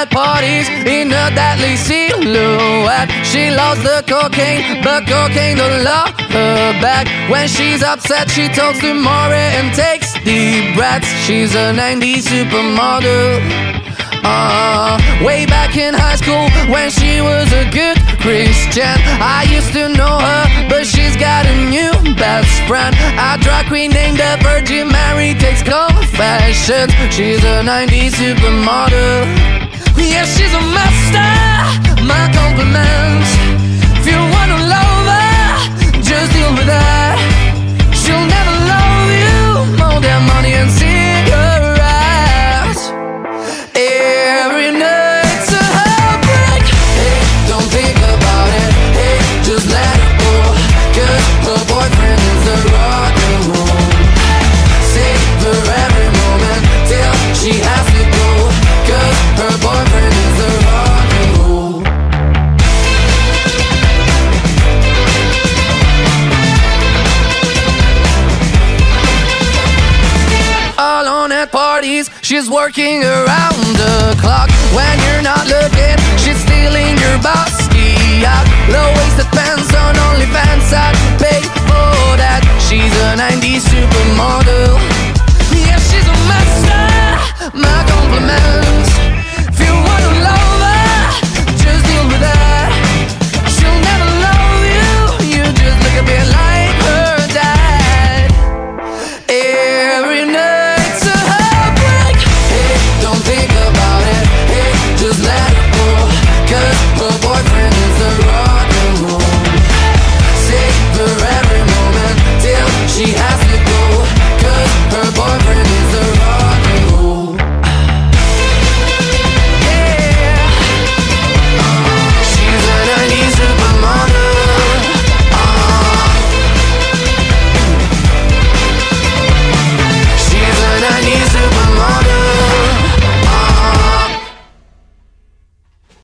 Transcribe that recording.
at parties in a deadly silhouette. She loves the cocaine, but cocaine don't love her back. When she's upset, she talks to Maury and takes deep breaths. She's a 90s supermodel. Way back in high school when she was a good Christian, I used to know her, but she's got a new best friend, a drag queen named the Virgin Mary, takes confessions. She's a 90s supermodel. Yeah, she's a master, my compliments. If you wanna love her, just deal with her. She'll never love you more than money and cigarettes. Every night's a heartbreak. Hey, don't think about it. Hey, just let her go. Cause her boyfriend is a rock and roll. Savor every moment till she has to go. Cause her boyfriend is a rock and roll. Alone at parties, she's working around the clock. When you're not looking, she's stealing your bossy out. Low-waisted pants on